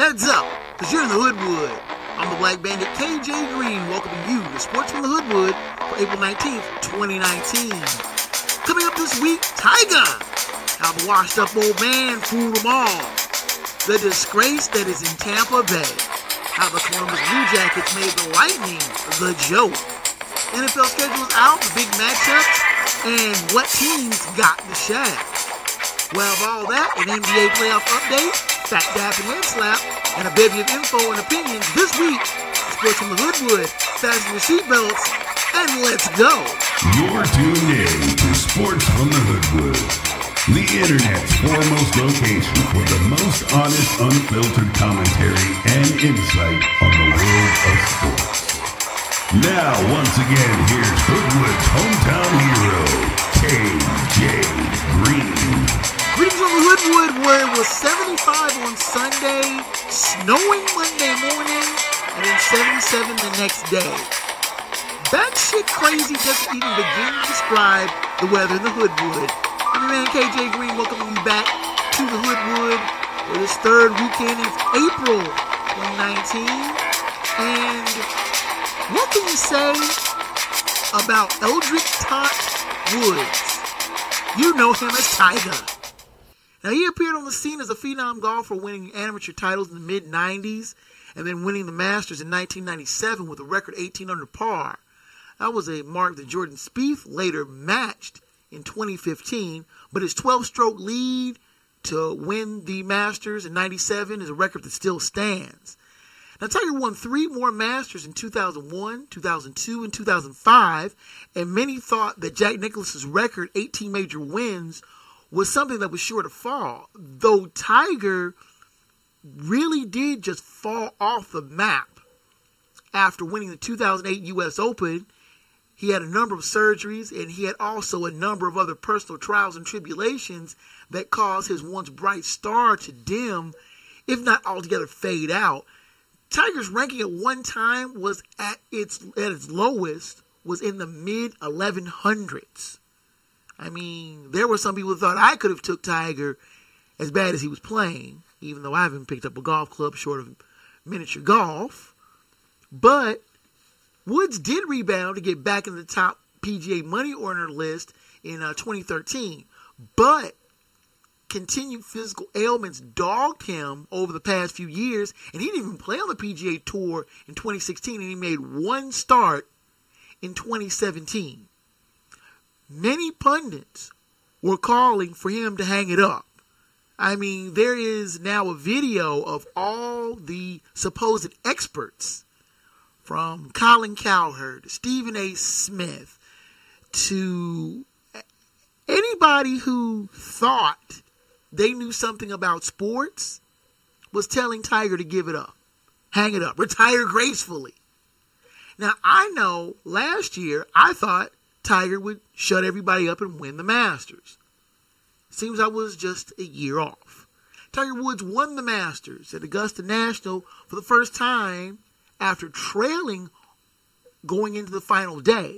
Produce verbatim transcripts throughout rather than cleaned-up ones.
Heads up, because you're in the Hoodwood. I'm the Black Bandit K J Green, welcoming you to Sports from the Hoodwood for April nineteenth, twenty nineteen. Coming up this week, Tiger. How the washed up old man fooled them all. The disgrace that is in Tampa Bay. How the Columbus Blue Jackets made the Lightning the joke. N F L schedule's out, the big matchups, and what teams got the shaft. We'll have all that, an N B A playoff update, Phat Dap and Head Slap, and a bevy of info and opinions this week. Sports from the Hoodwood, fasten your seatbelts, and let's go. You're tuned in to Sports from the Hoodwood, the internet's foremost location for the most honest, unfiltered commentary and insight on the world of sports. Now, once again, here's Hoodwood's hometown hero, K J Green. Greetings from the Hoodwood, where it was seventy-five on Sunday, snowing Monday morning, and then seventy-seven the next day. That shit crazy doesn't even begin to describe the weather in the Hoodwood. I'm your man K J Green, welcoming you back to the Hoodwood for this third weekend of April twenty nineteen. And what can you say about Eldrick Tot Woods? You know him as Tiger. Now, he appeared on the scene as a phenom golfer, winning amateur titles in the mid nineties and then winning the Masters in nineteen ninety-seven with a record eighteen under par. That was a mark that Jordan Spieth later matched in twenty fifteen, but his twelve-stroke lead to win the Masters in ninety-seven is a record that still stands. Now, Tiger won three more Masters in two thousand one, two thousand two, and two thousand five, and many thought that Jack Nicklaus's record, eighteen major wins, was something that was sure to fall, though Tiger really did just fall off the map after winning the two thousand eight U S Open. He had a number of surgeries, and he had also a number of other personal trials and tribulations that caused his once bright star to dim, if not altogether fade out. Tiger's ranking at one time was at its at its lowest, was in the mid eleven hundreds. I mean, there were some people who thought I could have took Tiger as bad as he was playing, even though I haven't picked up a golf club short of miniature golf. But Woods did rebound to get back in the top P G A money earner list in uh, twenty thirteen. But continued physical ailments dogged him over the past few years, and he didn't even play on the P G A Tour in twenty sixteen, and he made one start in twenty seventeen. Many pundits were calling for him to hang it up. I mean, there is now a video of all the supposed experts, from Colin Cowherd, Stephen A. Smith, to anybody who thought they knew something about sports, was telling Tiger to give it up, hang it up, retire gracefully. Now, I know last year I thought Tiger would shut everybody up and win the Masters. Seems I was just a year off. Tiger Woods won the Masters at Augusta National for the first time after trailing going into the final day.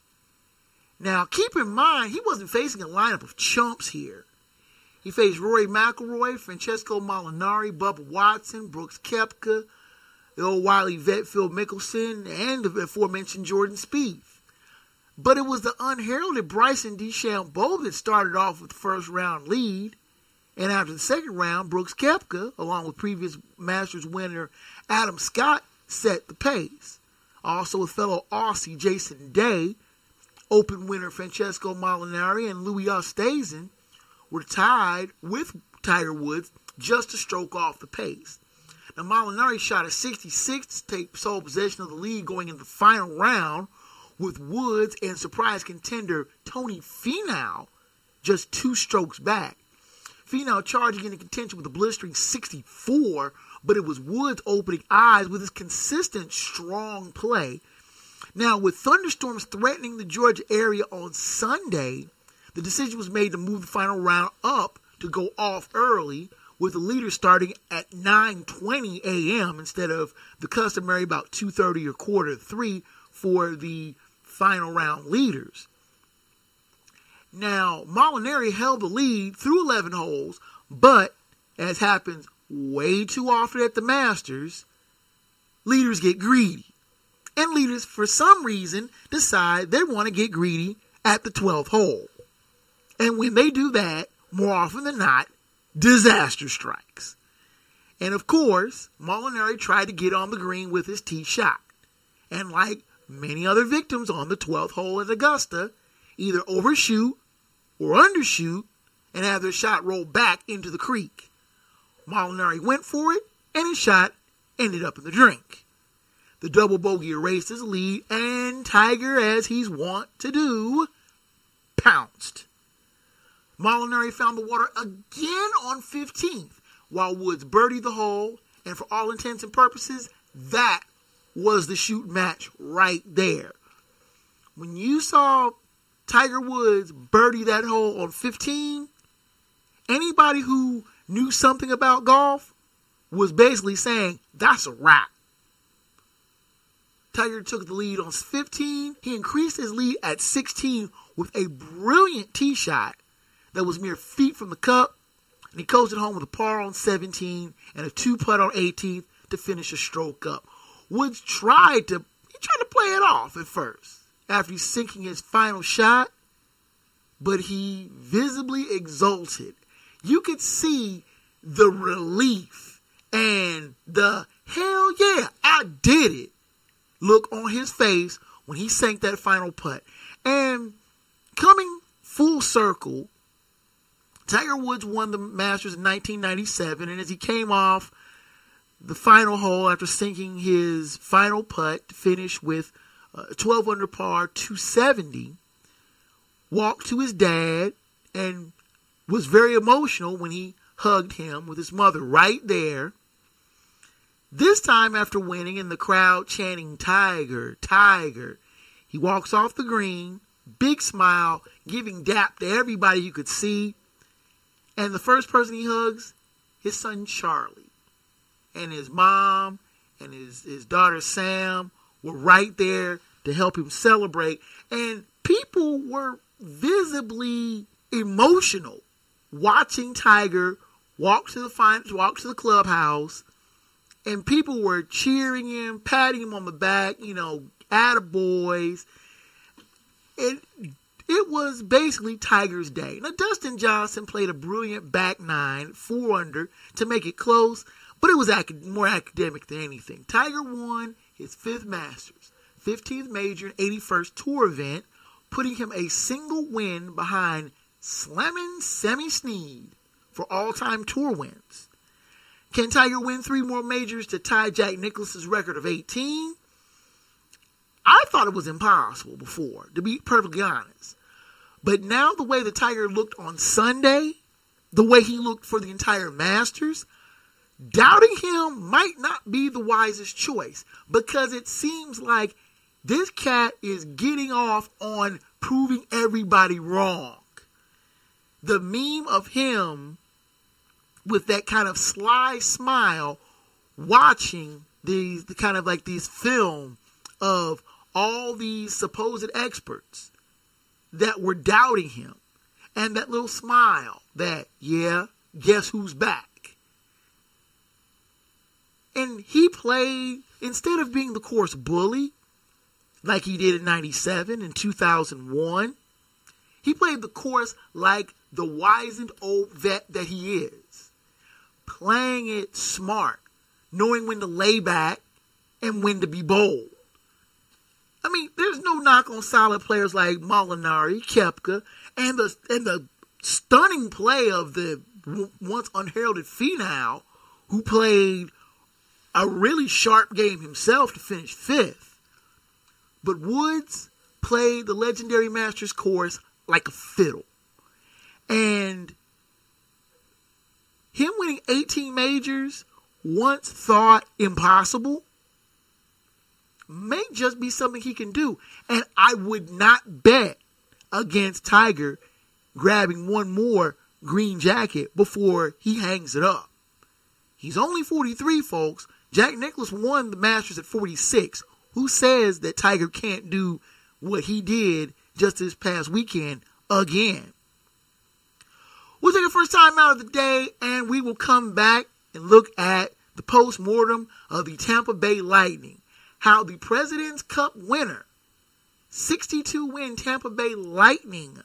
Now, keep in mind, he wasn't facing a lineup of chumps here. He faced Rory McIlroy, Francesco Molinari, Bubba Watson, Brooks Koepka, the old wily vet Phil Mickelson, and the aforementioned Jordan Spieth. But it was the unheralded Bryson DeChambeau that started off with the first round lead. And after the second round, Brooks Koepka, along with previous Masters winner Adam Scott, set the pace. Also with fellow Aussie Jason Day, Open winner Francesco Molinari and Louis Oosthuizen were tied with Tiger Woods just to stroke off the pace. Now, Molinari shot a sixty-six to take sole possession of the lead going into the final round, with Woods and surprise contender Tony Finau just two strokes back. Finau charging into contention with a blistering sixty-four, but it was Woods opening eyes with his consistent strong play. Now, with thunderstorms threatening the Georgia area on Sunday, the decision was made to move the final round up to go off early, with the leader starting at nine twenty a.m. instead of the customary about two thirty or quarter to three for the final round leaders. Now, Molinari held the lead through eleven holes, but as happens way too often at the Masters, leaders get greedy. And leaders, for some reason, decide they want to get greedy at the twelfth hole. And when they do that, more often than not, disaster strikes. And of course, Molinari tried to get on the green with his tee shot. And like many other victims on the twelfth hole at Augusta, either overshoot or undershoot and have their shot roll back into the creek. Molinari went for it, and his shot ended up in the drink. The double bogey erased his lead, and Tiger, as he's wont to do, pounced. Molinari found the water again on fifteenth, while Woods birdied the hole, and for all intents and purposes, that was the shoot match right there. When you saw Tiger Woods birdie that hole on fifteen, anybody who knew something about golf was basically saying, that's a wrap. Tiger took the lead on fifteen. He increased his lead at sixteen with a brilliant tee shot that was mere feet from the cup. And he coasted home with a par on seventeen and a two-putt on eighteenth to finish a stroke up. Woods tried to, he tried to play it off at first after he's sinking his final shot, but he visibly exulted. You could see the relief and the hell yeah, I did it look on his face when he sank that final putt. And coming full circle, Tiger Woods won the Masters in nineteen ninety-seven, and as he came off the final hole after sinking his final putt to finish with a twelve under par, two seventy, walked to his dad and was very emotional when he hugged him with his mother right there. This time after winning and the crowd chanting, Tiger, Tiger, he walks off the green, big smile, giving dap to everybody you could see. And the first person he hugs, his son Charlie. And his mom and his, his daughter Sam were right there to help him celebrate. And people were visibly emotional watching Tiger walk to the fin- walk to the clubhouse. And people were cheering him, patting him on the back, you know, attaboys. It, it was basically Tiger's day. Now, Dustin Johnson played a brilliant back nine, four under, to make it close, but it was ac- more academic than anything. Tiger won his fifth Masters, fifteenth major and eighty-first tour event, putting him a single win behind Slammin' Sammy Snead for all-time tour wins. Can Tiger win three more majors to tie Jack Nicklaus's record of eighteen? I thought it was impossible before, to be perfectly honest. But now the way the Tiger looked on Sunday, the way he looked for the entire Masters, doubting him might not be the wisest choice, because it seems like this cat is getting off on proving everybody wrong. The meme of him with that kind of sly smile watching these, the kind of like these film of all these supposed experts that were doubting him, and that little smile that, yeah, guess who's back? And he played, instead of being the course bully like he did in ninety-seven and two thousand one, he played the course like the wizened old vet that he is, playing it smart, knowing when to lay back and when to be bold. I mean, there's no knock on solid players like Molinari, Koepka, and the and the stunning play of the once unheralded Finau, who played a really sharp game himself to finish fifth. But Woods played the legendary Masters course like a fiddle. And him winning eighteen majors, once thought impossible, may just be something he can do. And I would not bet against Tiger grabbing one more green jacket before he hangs it up. He's only forty-three, folks. Jack Nicklaus won the Masters at forty-six. Who says that Tiger can't do what he did just this past weekend again? We'll take our first time out of the day, and we will come back and look at the post-mortem of the Tampa Bay Lightning. How the President's Cup winner, sixty-two win Tampa Bay Lightning,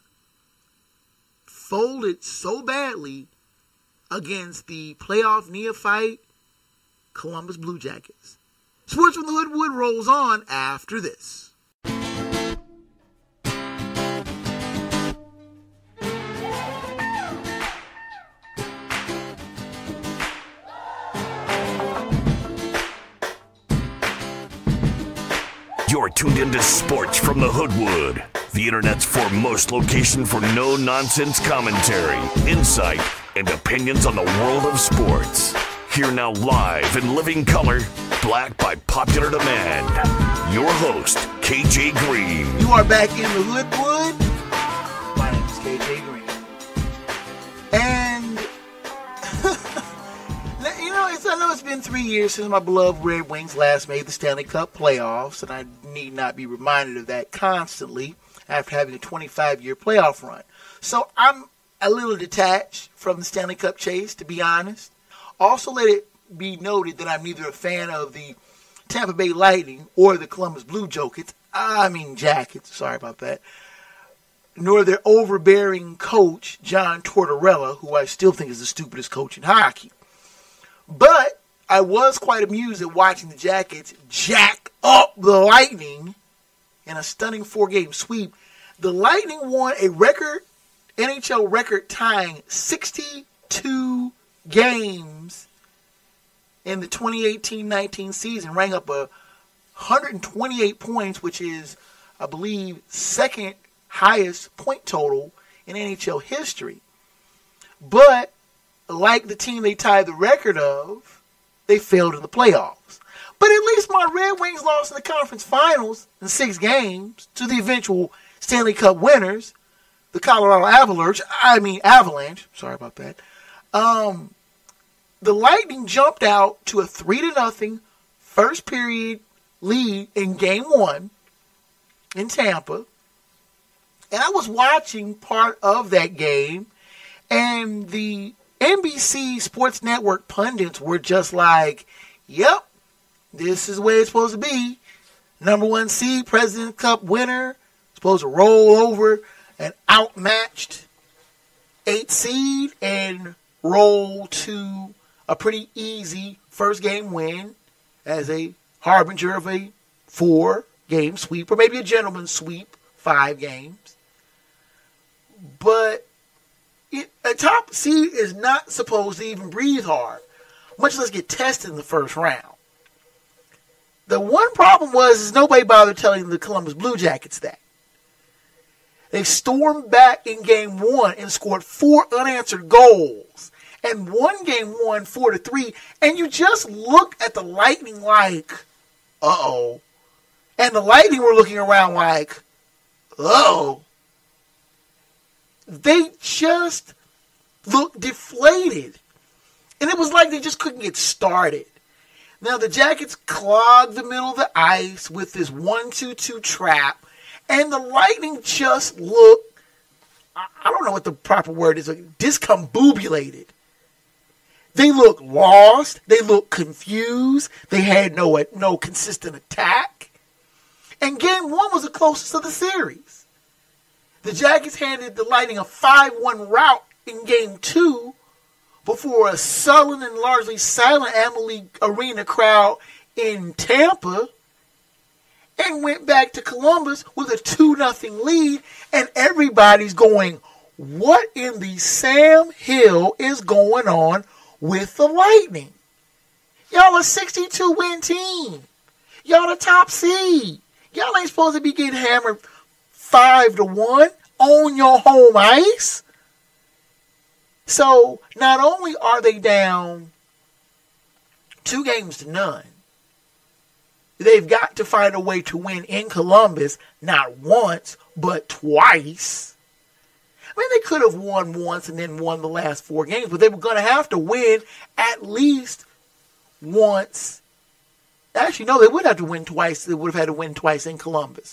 folded so badly against the playoff neophyte Columbus Blue Jackets. Sports from the Hoodwood rolls on after this. You're tuned into Sports from the Hoodwood, the internet's foremost location for no-nonsense commentary, insight, and opinions on the world of sports. Here now live in living color, black by popular demand, your host, K J Green. You are back in the Hoodwood. My name is K J Green. And, you know, it's, I know it's been three years since my beloved Red Wings last made the Stanley Cup playoffs, and I need not be reminded of that constantly after having a twenty-five-year playoff run. So I'm a little detached from the Stanley Cup chase, to be honest. Also, let it be noted that I'm neither a fan of the Tampa Bay Lightning or the Columbus Blue Jackets. I mean Jackets, sorry about that. Nor their overbearing coach, John Tortorella, who I still think is the stupidest coach in hockey. But I was quite amused at watching the Jackets jack up the Lightning in a stunning four-game sweep. The Lightning won a record, N H L record-tying sixty-two games in the twenty eighteen nineteen season, rang up a one hundred twenty-eight points, which is, I believe, second highest point total in N H L history. But like the team they tied the record of, they failed in the playoffs. But at least my Red Wings lost in the conference finals in six games to the eventual Stanley Cup winners, the Colorado Avalanche. I mean Avalanche. Sorry about that. Um, the Lightning jumped out to a three to nothing first period lead in game one in Tampa. And I was watching part of that game, and the N B C Sports Network pundits were just like, yep, this is the way it's supposed to be. Number one seed, President's Cup winner, supposed to roll over an outmatched eight seed and roll to a pretty easy first game win as a harbinger of a four-game sweep, or maybe a gentleman's sweep, five games. But it, a top seed is not supposed to even breathe hard, much less get tested in the first round. The one problem was is nobody bothered telling the Columbus Blue Jackets that. They stormed back in game one and scored four unanswered goals and won game one four to three. And you just look at the Lightning like, uh-oh. And the Lightning were looking around like, uh-oh. They just looked deflated. And it was like they just couldn't get started. Now, the Jackets clogged the middle of the ice with this one two two trap. And the Lightning just looked, I don't know what the proper word is, like discombobulated. They looked lost. They looked confused. They had no, no consistent attack. And game one was the closest of the series. The Jackets handed the Lightning a five one rout in game two before a sullen and largely silent Amalie Arena crowd in Tampa, and went back to Columbus with a two nothing lead, and everybody's going, what in the Sam Hill is going on with the Lightning? Y'all a sixty-two win team. Y'all the top seed. Y'all ain't supposed to be getting hammered five to one on your home ice. So, not only are they down two games to none, they've got to find a way to win in Columbus, not once, but twice. I mean, they could have won once and then won the last four games, but they were going to have to win at least once. Actually, no, they would have to win twice. They would have had to win twice in Columbus.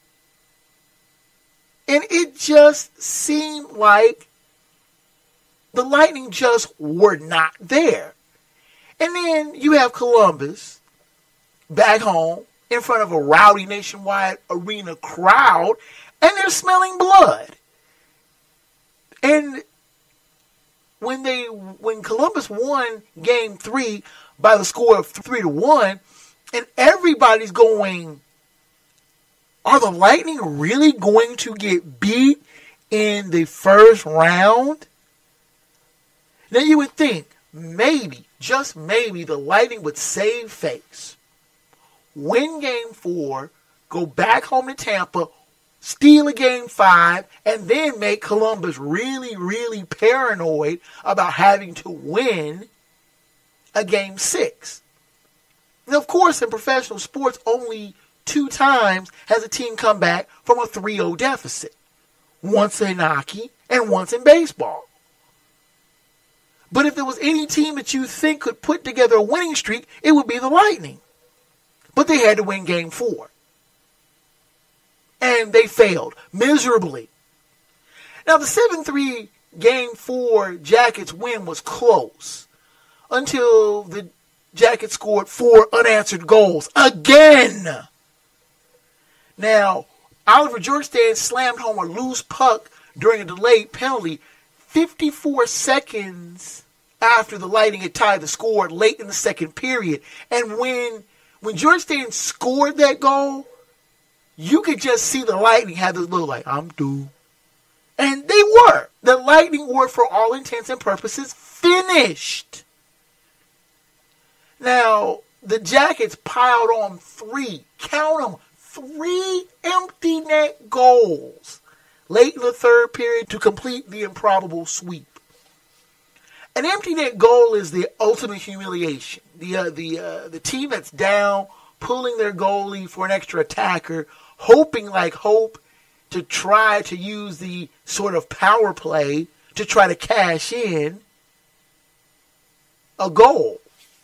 And it just seemed like The Lightning just were not there. And then you have Columbus back home in front of a rowdy nationwide arena crowd, and they're smelling blood. And when they when Columbus won game three by the score of three to one, and everybody's going, are the Lightning really going to get beat in the first round? Now you would think, maybe, just maybe, the Lightning would save face, win game four, go back home to Tampa, steal a game five, and then make Columbus really, really paranoid about having to win a game six. Now, of course, in professional sports, only two times has a team come back from a three oh deficit. Once in hockey and once in baseball. But if there was any team that you think could put together a winning streak, it would be the Lightning. But they had to win game four. And they failed miserably. Now, the seven three game four Jackets win was close until the Jackets scored four unanswered goals again. Now, Oliver Bjorkstrand slammed home a loose puck during a delayed penalty fifty-four seconds after the Lightning had tied the score late in the second period. And when when Bjorkstrand scored that goal, you could just see the Lightning have this little like, I'm through. And they were. The Lightning were, for all intents and purposes, finished. Now, the Jackets piled on three, count them, three empty net goals late in the third period to complete the improbable sweep. An empty net goal is the ultimate humiliation. The uh, the uh, the team that's down, pulling their goalie for an extra attacker, hoping like hope to try to use the sort of power play to try to cash in a goal.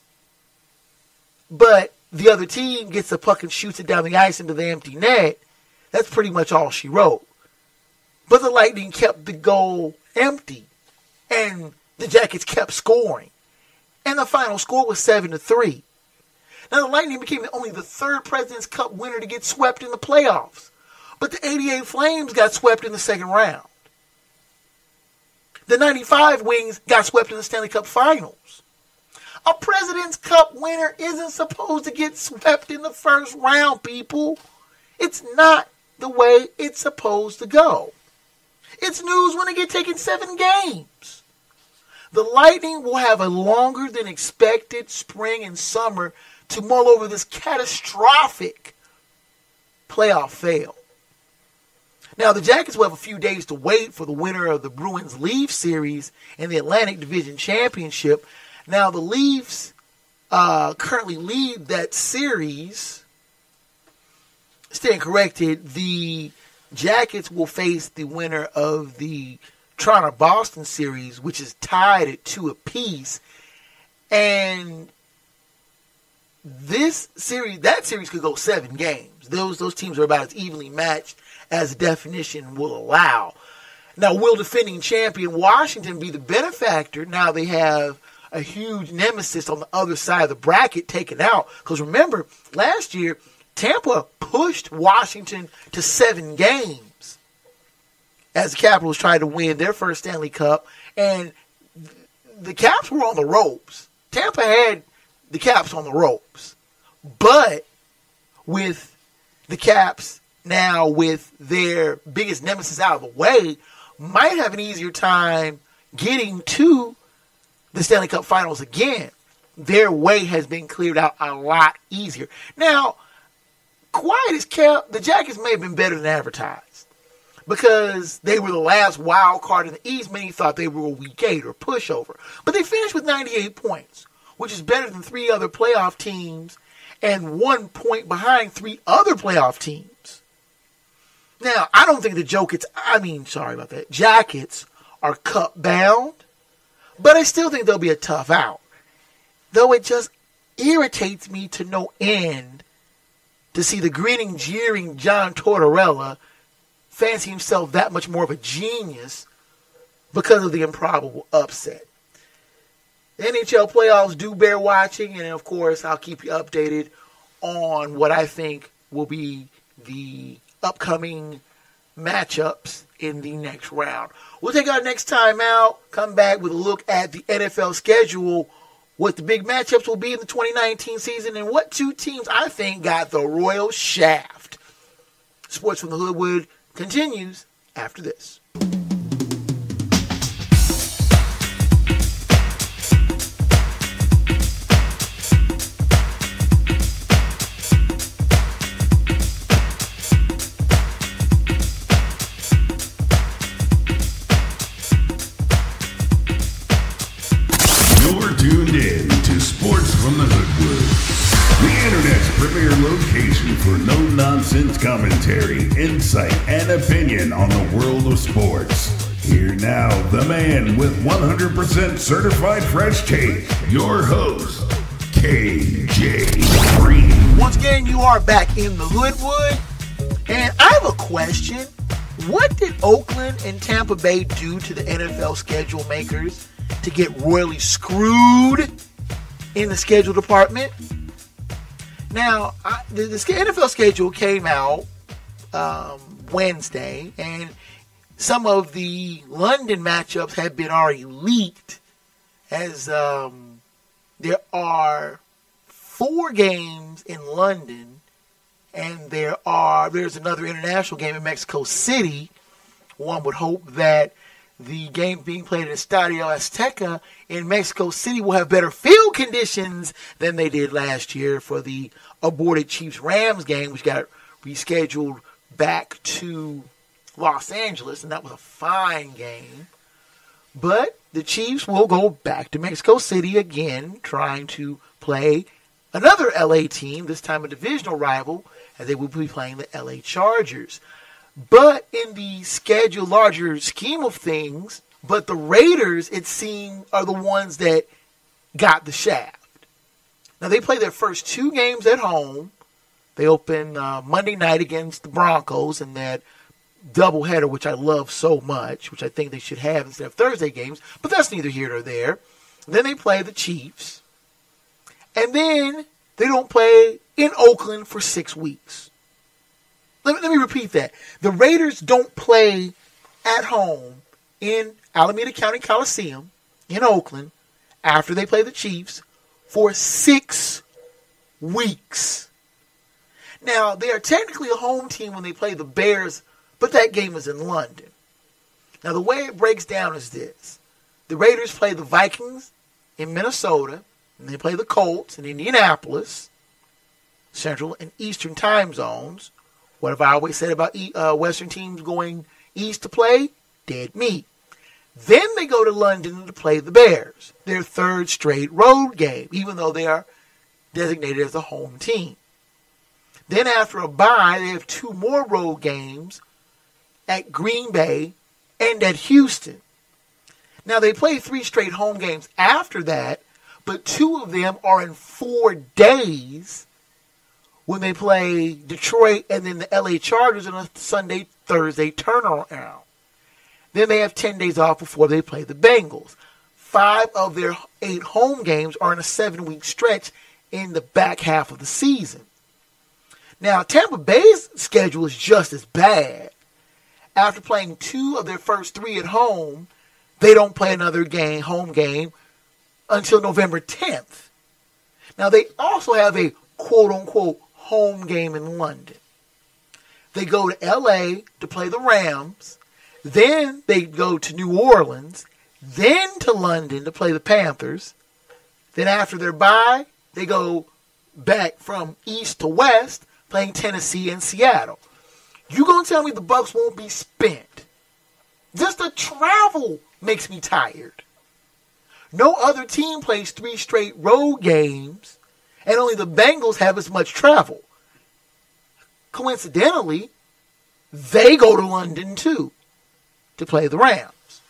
But the other team gets the puck and shoots it down the ice into the empty net. That's pretty much all she wrote. But the Lightning kept the goal empty, and the Jackets kept scoring. And the final score was seven to three. Now, the Lightning became only the third President's Cup winner to get swept in the playoffs. But the eighty-eight Flames got swept in the second round. The ninety-five Wings got swept in the Stanley Cup Finals. A President's Cup winner isn't supposed to get swept in the first round, people. It's not the way it's supposed to go. It's news when it gets taken seven games. The Lightning will have a longer than expected spring and summer to mull over this catastrophic playoff fail. Now, the Jackets will have a few days to wait for the winner of the Bruins-Leafs series in the Atlantic Division Championship. Now, the Leafs uh, currently lead that series. Stand corrected, the Jackets will face the winner of the Toronto-Boston series, which is tied at two apiece. And this series, that series could go seven games. Those those teams are about as evenly matched as the definition will allow. Now, will defending champion Washington be the benefactor? Now they have a huge nemesis on the other side of the bracket taken out. Because remember, last year, Tampa pushed Washington to seven games as the Capitals tried to win their first Stanley Cup. And the Caps were on the ropes. Tampa had the Caps on the ropes. But with the Caps now with their biggest nemesis out of the way, might have an easier time getting to the Stanley Cup Finals again. Their way has been cleared out a lot easier. Now, quiet as kept, the Jackets may have been better than advertised because they were the last wild card in the East. Many thought they were a week eight or pushover. But they finished with ninety-eight points, which is better than three other playoff teams and one point behind three other playoff teams. Now, I don't think the Jackets, I mean, sorry about that, Jackets are cup bound, but I still think they'll be a tough out. Though it just irritates me to no end to see the grinning, jeering John Tortorella fancy himself that much more of a genius because of the improbable upset. The N H L playoffs do bear watching, and of course, I'll keep you updated on what I think will be the upcoming matchups in the next round. We'll take our next time out, come back with a look at the N F L schedule, what the big matchups will be in the twenty nineteen season, and what two teams I think got the royal shaft. Sports from the Hoodwood continues after this. For no-nonsense commentary, insight, and opinion on the world of sports. Here now, the man with one hundred percent certified fresh take, your host, K J Green. Once again, you are back in the Hoodwood, and I have a question. What did Oakland and Tampa Bay do to the N F L schedule makers to get royally screwed in the schedule department? Now, I, the, the N F L schedule came out um, Wednesday, and some of the London matchups have been already leaked, as um, there are four games in London, and there are there's another international game in Mexico City. One would hope that the game being played in Estadio Azteca in Mexico City will have better field conditions than they did last year for the aborted Chiefs-Rams game, which got rescheduled back to Los Angeles, and that was a fine game. But the Chiefs will go back to Mexico City again, trying to play another L A team, this time a divisional rival, as they will be playing the L A Chargers. But in the schedule larger scheme of things, but the Raiders, it seems, are the ones that got the shaft. Now, they play their first two games at home. They open uh, Monday night against the Broncos in that doubleheader, which I love so much, which I think they should have instead of Thursday games, but that's neither here nor there. Then they play the Chiefs. And then they don't play in Oakland for six weeks. Let me, let me repeat that. The Raiders don't play at home in Alameda County Coliseum in Oakland after they play the Chiefs for six weeks. Now, they are technically a home team when they play the Bears, but that game is in London. Now, the way it breaks down is this. The Raiders play the Vikings in Minnesota, and they play the Colts in Indianapolis, Central and Eastern time zones. What have I always said about uh, Western teams going east to play? Dead meat. Then they go to London to play the Bears, their third straight road game, even though they are designated as a home team. Then after a bye, they have two more road games at Green Bay and at Houston. Now, they play three straight home games after that, but two of them are in four days when they play Detroit and then the L A Chargers on a Sunday, Thursday turnaround. Then they have ten days off before they play the Bengals. Five of their eight home games are in a seven-week stretch in the back half of the season. Now, Tampa Bay's schedule is just as bad. After playing two of their first three at home, they don't play another game, home game, until November tenth. Now, they also have a quote-unquote home game in London. They go to L A to play the Rams. Then they go to New Orleans. Then to London to play the Panthers. Then after their bye, they go back from east to west, playing Tennessee and Seattle. You gonna tell me the Bucs won't be spent? Just the travel makes me tired. No other team plays three straight road games, and only the Bengals have as much travel. Coincidentally, they go to London too to play the Rams.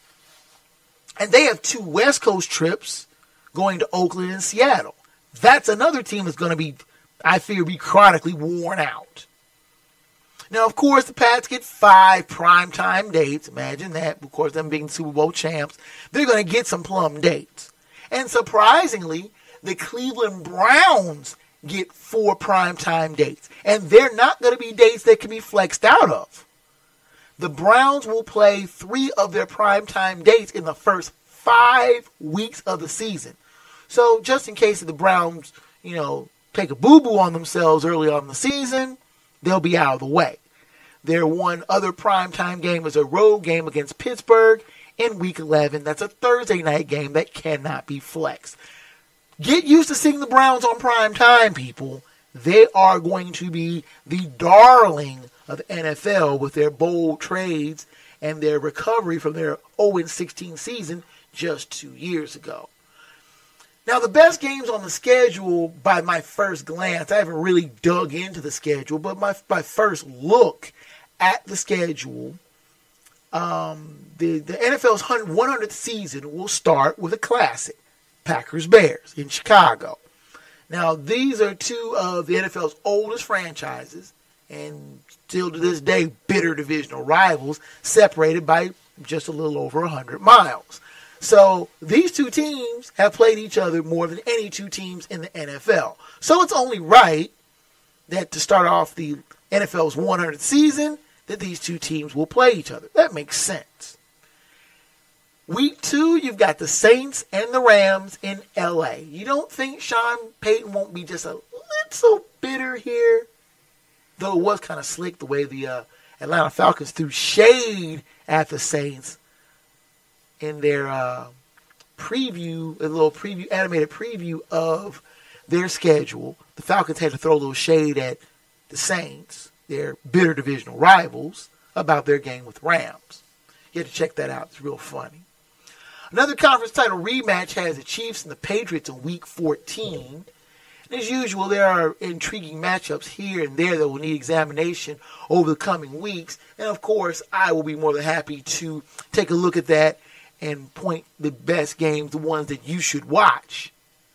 And they have two West Coast trips going to Oakland and Seattle. That's another team that's going to be, I fear, be chronically worn out. Now, of course, the Pats get five primetime dates. Imagine that. Of course, them being Super Bowl champs, they're going to get some plum dates. And surprisingly, the Cleveland Browns get four primetime dates. And they're not going to be dates that can be flexed out of. The Browns will play three of their primetime dates in the first five weeks of the season. So just in case the Browns, you know, take a boo-boo on themselves early on in the season, they'll be out of the way. Their one other primetime game is a road game against Pittsburgh in Week eleven. That's a Thursday night game that cannot be flexed. Get used to seeing the Browns on prime time, people. They are going to be the darling of the N F L with their bold trades and their recovery from their oh and sixteen season just two years ago. Now, the best games on the schedule, by my first glance, I haven't really dug into the schedule, but my, my first look at the schedule, um, the, the N F L's one hundredth season will start with a classic, Packers-Bears in Chicago. Now, these are two of the N F L's oldest franchises, and still to this day, bitter divisional rivals, separated by just a little over one hundred miles. So these two teams have played each other more than any two teams in the N F L. So it's only right that to start off the N F L's one hundredth season, that these two teams will play each other. That makes sense. Week two, you've got the Saints and the Rams in L A. You don't think Sean Payton won't be just a little bitter here? Though it was kind of slick the way the uh, Atlanta Falcons threw shade at the Saints in their uh, preview, a little preview, animated preview of their schedule. The Falcons had to throw a little shade at the Saints, their bitter divisional rivals, about their game with Rams. You have to check that out. It's real funny. Another conference title rematch has the Chiefs and the Patriots in Week fourteen. And as usual, there are intriguing matchups here and there that will need examination over the coming weeks. And of course, I will be more than happy to take a look at that and point the best games, the ones that you should watch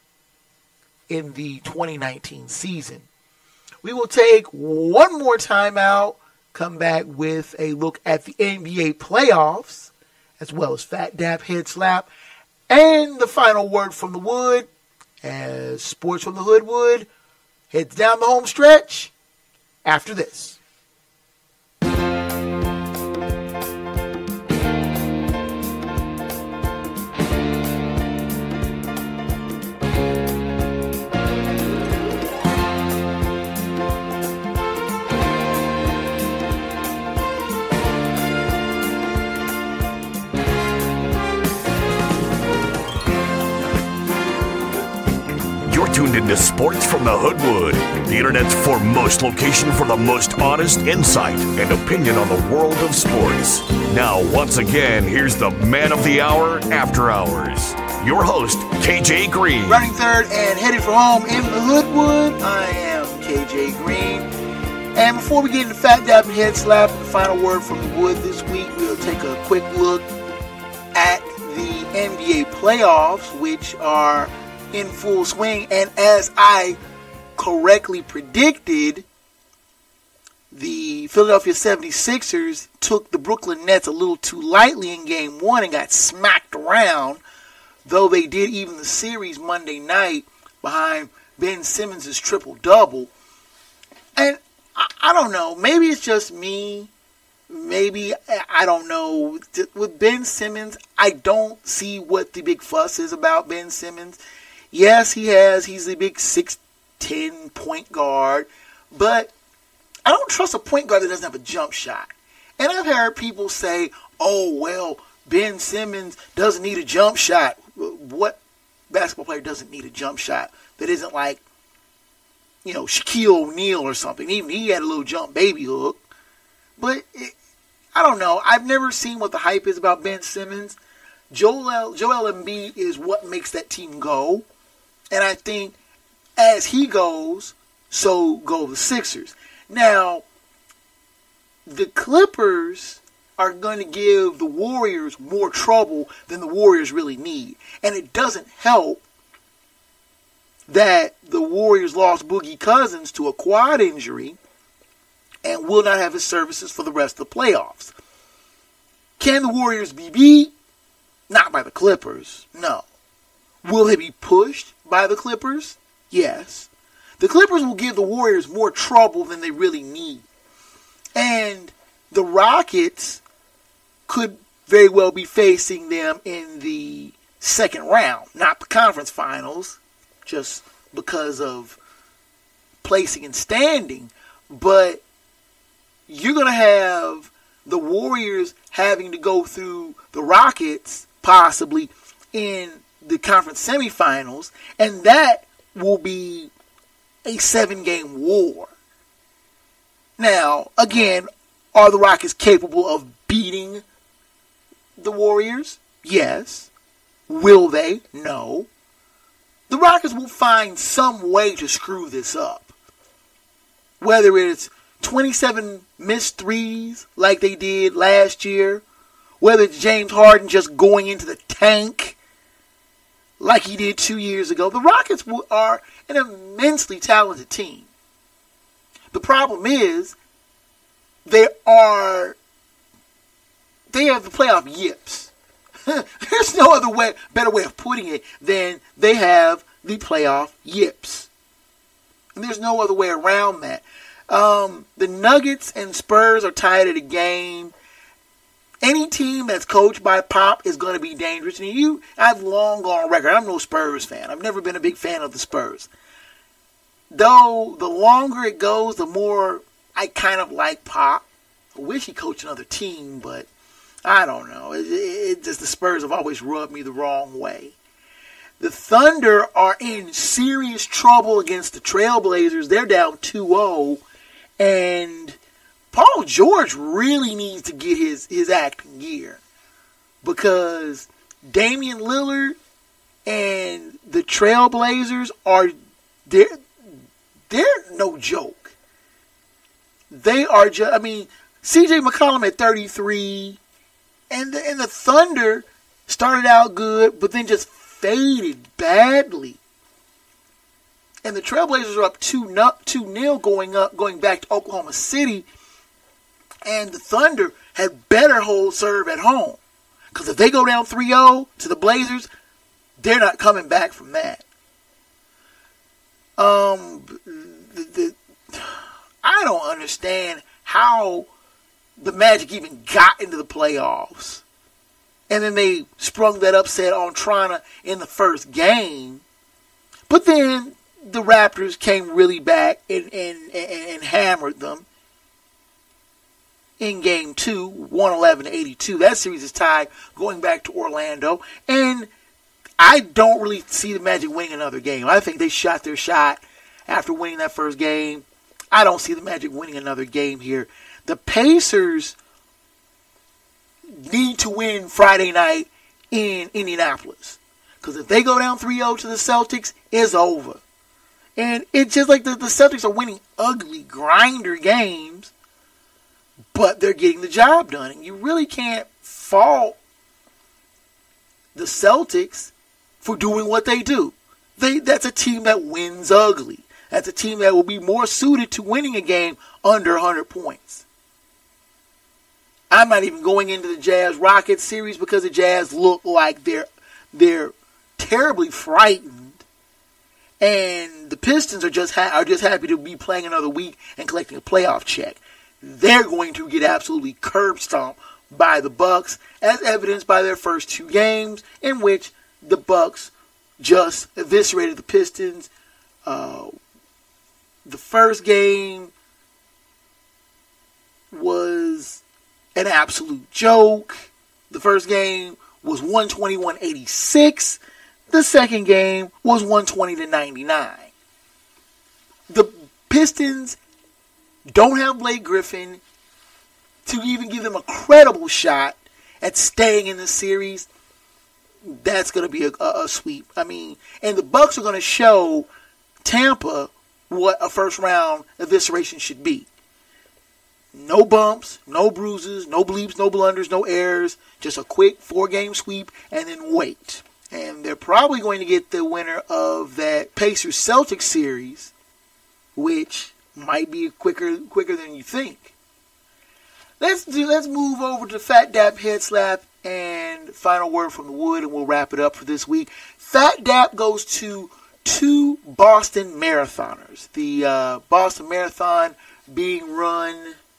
in the twenty nineteen season. We will take one more time out, come back with a look at the N B A playoffs, as well as Phat Dap Head Slap, and the final word from the Wood, as Sports from the Hoodwood heads down the home stretch after this. Tuned into Sports from the Hoodwood, the internet's foremost location for the most honest insight and opinion on the world of sports. Now, once again, here's the man of the hour after hours, your host, K J Green. Running third and headed for home in the Hoodwood, I am K J Green. And before we get into Phat Dap and Head Slap, the final word from the Wood this week, we'll take a quick look at the N B A playoffs, which are in full swing, and as I correctly predicted, the Philadelphia seventy-sixers took the Brooklyn Nets a little too lightly in game one and got smacked around, though they did even the series Monday night behind Ben Simmons' triple-double. And I, I don't know, maybe it's just me, maybe, I don't know. With Ben Simmons, I don't see what the big fuss is about Ben Simmons. Yes, he has. He's a big six ten point guard. But I don't trust a point guard that doesn't have a jump shot. And I've heard people say, oh, well, Ben Simmons doesn't need a jump shot. What basketball player doesn't need a jump shot that isn't like, you know, Shaquille O'Neal or something? Even he had a little jump baby hook. But it, I don't know. I've never seen what the hype is about Ben Simmons. Joel, Joel Embiid is what makes that team go. And I think as he goes, so go the Sixers. Now, the Clippers are going to give the Warriors more trouble than the Warriors really need. And it doesn't help that the Warriors lost Boogie Cousins to a quad injury. and will not have his services for the rest of the playoffs. Can the Warriors be beat? Not by the Clippers, no. Will they be pushed by the Clippers? Yes. The Clippers will give the Warriors more trouble than they really need. And the Rockets could very well be facing them in the second round, not the conference finals, just because of placing and standing. But you're going to have the Warriors having to go through the Rockets, possibly, in the conference semifinals, and that will be a seven-game war. Now, again, are the Rockets capable of beating the Warriors? Yes. Will they? No. The Rockets will find some way to screw this up. Whether it's twenty-seven missed threes like they did last year, whether it's James Harden just going into the tank like he did two years ago, the Rockets are an immensely talented team. The problem is they are they have the playoff yips. There's no other way, better way of putting it than they have the playoff yips. And there's no other way around that. Um, the Nuggets and Spurs are tied at a game. Any team that's coached by Pop is going to be dangerous. And you, I've long gone on record. I'm no Spurs fan. I've never been a big fan of the Spurs. Though the longer it goes, the more I kind of like Pop. I wish he coached another team, but I don't know. It, it, it just the Spurs have always rubbed me the wrong way. The Thunder are in serious trouble against the Trailblazers. They're down two oh. And Paul George really needs to get his, his act in gear. Because Damian Lillard and the Trailblazers are, they're, they're no joke. They are just, I mean, C J McCollum at thirty-three. And the, and the Thunder started out good, but then just faded badly. And the Trailblazers are up two nil going up, going back to Oklahoma City. And the Thunder had better hold serve at home. Because if they go down three oh to the Blazers, they're not coming back from that. Um, the, the, I don't understand how the Magic even got into the playoffs. And then they sprung that upset on Toronto in the first game. But then the Raptors came really back and, and, and, and hammered them in game two, one eleven to eighty-two. That series is tied going back to Orlando. And I don't really see the Magic winning another game. I think they shot their shot after winning that first game. I don't see the Magic winning another game here. The Pacers need to win Friday night in Indianapolis. Because if they go down three oh to the Celtics, it's over. And it's just like the, the Celtics are winning ugly grinder games, but they're getting the job done. And you really can't fault the Celtics for doing what they do. They That's a team that wins ugly. That's a team that will be more suited to winning a game under one hundred points. I'm not even going into the Jazz-Rockets series because the Jazz look like they're they're terribly frightened, and the Pistons are just ha- are just happy to be playing another week and collecting a playoff check. They're going to get absolutely curb stomped by the Bucks, as evidenced by their first two games, in which the Bucks just eviscerated the Pistons. Uh, the first game was an absolute joke. The first game was one twenty-one eighty-six. The second game was one twenty to ninety-nine. The Pistons don't have Blake Griffin to even give them a credible shot at staying in the series. That's going to be a, a, a sweep. I mean, and the Bucks are going to show Tampa what a first round evisceration should be. No bumps, no bruises, no bleeps, no blunders, no errors. Just a quick four-game sweep and then wait. And they're probably going to get the winner of that Pacers-Celtics series, which might be quicker quicker than you think. Let's do. Let's move over to Phat Dap head slap and final word from the wood, and we'll wrap it up for this week. Phat Dap goes to two Boston marathoners. The uh, Boston Marathon being run.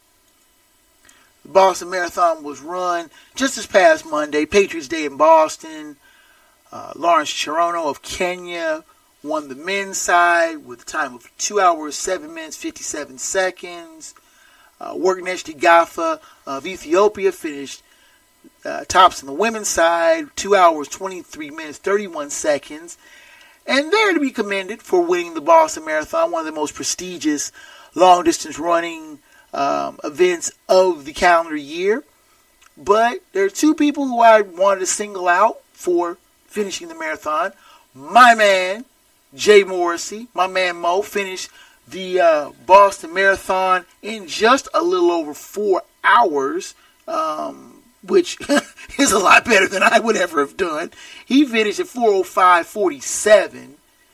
The Boston Marathon was run just this past Monday, Patriots Day in Boston. Uh, Lawrence Cherono of Kenya won the men's side with a time of two hours, seven minutes, fifty-seven seconds. Uh, Worknesh Digafa of Ethiopia finished uh, tops on the women's side, two hours, twenty-three minutes, thirty-one seconds. And they're to be commended for winning the Boston Marathon, one of the most prestigious long-distance running um, events of the calendar year. But there are two people who I wanted to single out for finishing the marathon. My man, Jay Morrissey, my man Mo, finished the uh, Boston Marathon in just a little over four hours, um, which is a lot better than I would ever have done. He finished at four oh five forty-seven.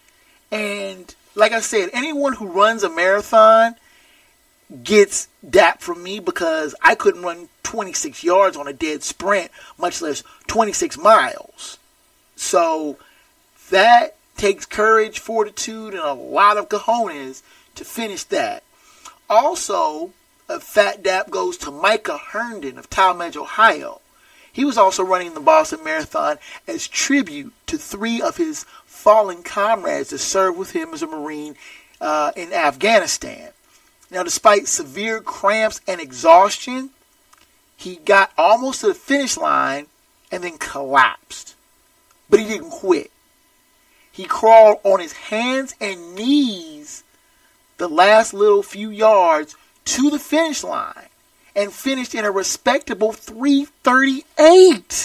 And like I said, anyone who runs a marathon gets dap from me because I couldn't run twenty-six yards on a dead sprint, much less twenty-six miles. So that takes courage, fortitude, and a lot of cojones to finish that. Also, a Phat Dap goes to Micah Herndon of Talmadge, Ohio. He was also running the Boston Marathon as tribute to three of his fallen comrades that served with him as a Marine uh, in Afghanistan. Now, despite severe cramps and exhaustion, he got almost to the finish line and then collapsed. But he didn't quit. He crawled on his hands and knees the last little few yards to the finish line and finished in a respectable three thirty-eight.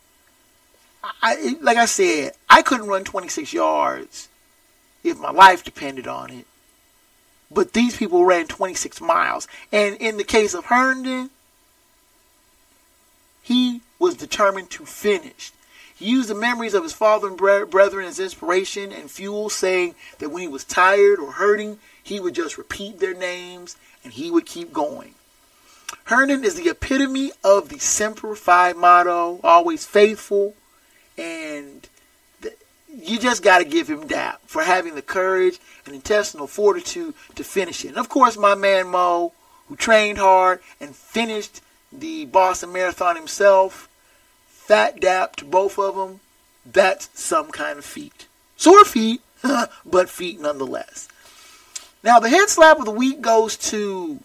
I, like I said, I couldn't run twenty-six yards if my life depended on it. But these people ran twenty-six miles. And in the case of Herndon, he was determined to finish. He used the memories of his father and brethren as inspiration and fuel, saying that when he was tired or hurting, he would just repeat their names and he would keep going. Herndon is the epitome of the Semper Fi motto, always faithful, and th- you just got to give him dap for having the courage and intestinal fortitude to finish it. And of course, my man Mo, who trained hard and finished the Boston Marathon himself, Phat Dap to both of them. That's some kind of feat. Sore feet, but feet nonetheless. Now, the head slap of the week goes to...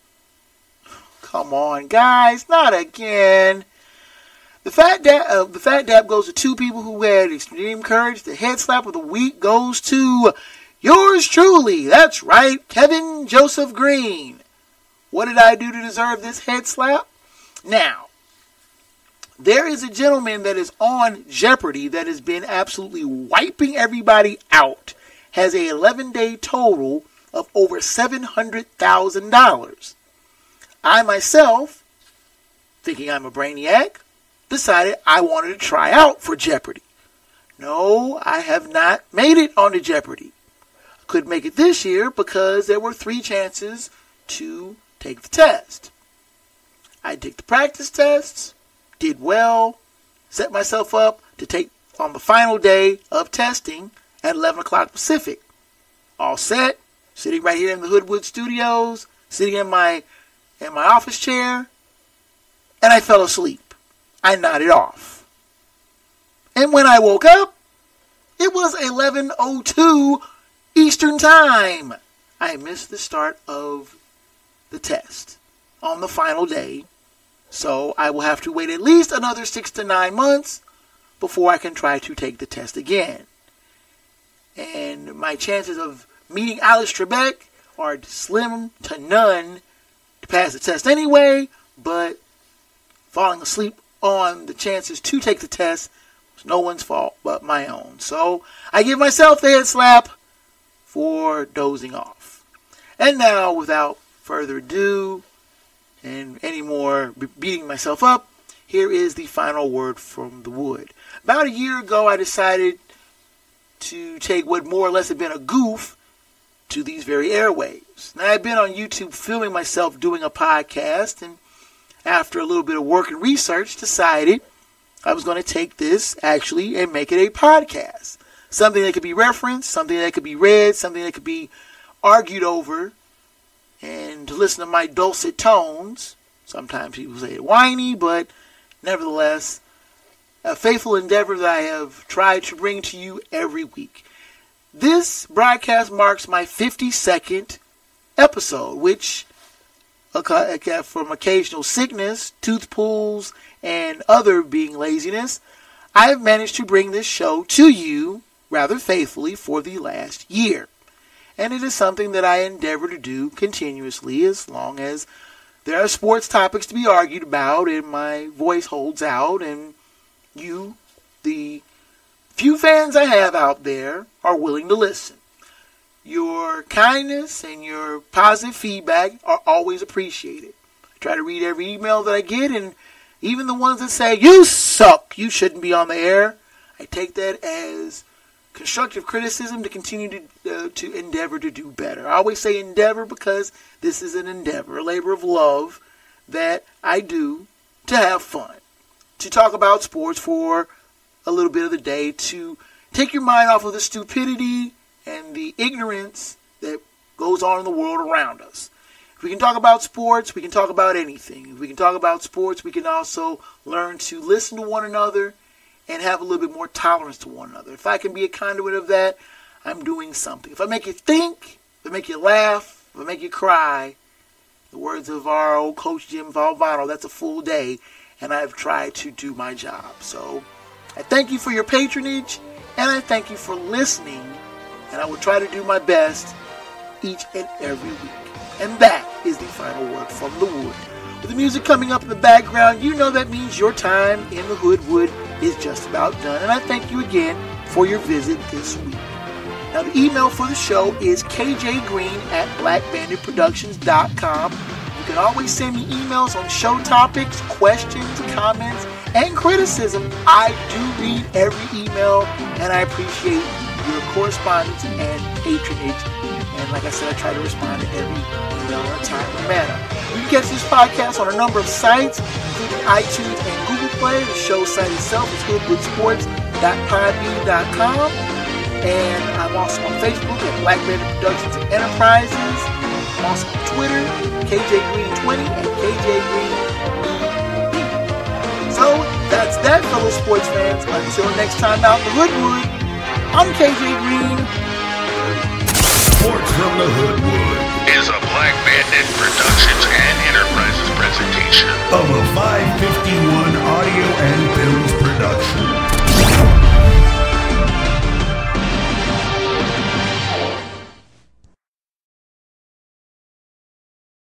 Come on, guys, not again. The Phat Dap, uh, the Phat Dap goes to two people who had extreme courage. The head slap of the week goes to yours truly. That's right, Kevin Joseph Green. What did I do to deserve this head slap? Now, there is a gentleman that is on Jeopardy that has been absolutely wiping everybody out. Has a eleven-day total of over seven hundred thousand dollars. I myself, thinking I'm a brainiac, decided I wanted to try out for Jeopardy. No, I have not made it onto Jeopardy. I couldn't make it this year because there were three chances to take the test. I took the practice tests, did well, set myself up to take on the final day of testing at eleven o'clock Pacific. All set, sitting right here in the Hoodwood studios, sitting in my in my office chair, and I fell asleep. I nodded off. And when I woke up, it was eleven oh two Eastern Time. I missed the start of the test on the final day, so I will have to wait at least another six to nine months before I can try to take the test again. And my chances of meeting Alice Trebek are slim to none to pass the test anyway, but falling asleep on the chances to take the test was no one's fault but my own. So I give myself the head slap for dozing off. And now, without further ado, and any more beating myself up, here is the final word from the wood. About a year ago, I decided to take what more or less had been a goof to these very airwaves. Now, I've been on YouTube filming myself doing a podcast, and after a little bit of work and research, decided I was going to take this actually and make it a podcast. Something that could be referenced, something that could be read, something that could be argued over, and to listen to my dulcet tones. Sometimes people say it whiny, but nevertheless, a faithful endeavor that I have tried to bring to you every week. This broadcast marks my fifty-second episode, which, from occasional sickness, tooth pulls, and other being laziness, I have managed to bring this show to you rather faithfully for the last year. And it is something that I endeavor to do continuously as long as there are sports topics to be argued about and my voice holds out and you, the few fans I have out there, are willing to listen. Your kindness and your positive feedback are always appreciated. I try to read every email that I get, and even the ones that say, "You suck, you shouldn't be on the air," I take that as constructive criticism to continue to uh, to endeavor to do better. I always say endeavor because this is an endeavor, a labor of love that I do to have fun, to talk about sports for a little bit of the day, to take your mind off of the stupidity and the ignorance that goes on in the world around us. If we can talk about sports, we can talk about anything. If we can talk about sports, we can also learn to listen to one another and have a little bit more tolerance to one another. If I can be a conduit of that, I'm doing something. If I make you think, if I make you laugh, if I make you cry, the words of our old coach Jim Valvano, that's a full day, and I've tried to do my job. So I thank you for your patronage, and I thank you for listening, and I will try to do my best each and every week. And that is the final word from the Wood. With the music coming up in the background, you know that means your time in the Hoodwood is just about done, and I thank you again for your visit this week. Now, the email for the show is k j green at black bandit productions dot com. You can always send me emails on show topics, questions, comments, and criticism. I do read every email, and I appreciate your correspondence and patronage. And like I said, I try to respond to every email in a timely manner. You can catch this podcast on a number of sites, including iTunes and Google Play. The show site itself is hoodwood sports dot podbean dot com. And I'm also on Facebook at Black Bandit Productions and Enterprises. I'm also on Twitter, K J Green twenty and K J Green B. So that's that, fellow sports fans. Until next time out in the Hoodwood, I'm K J Green. Sports from the Hoodwood Is a Black Bandit Productions and Enterprises presentation of a five fifty-one audio and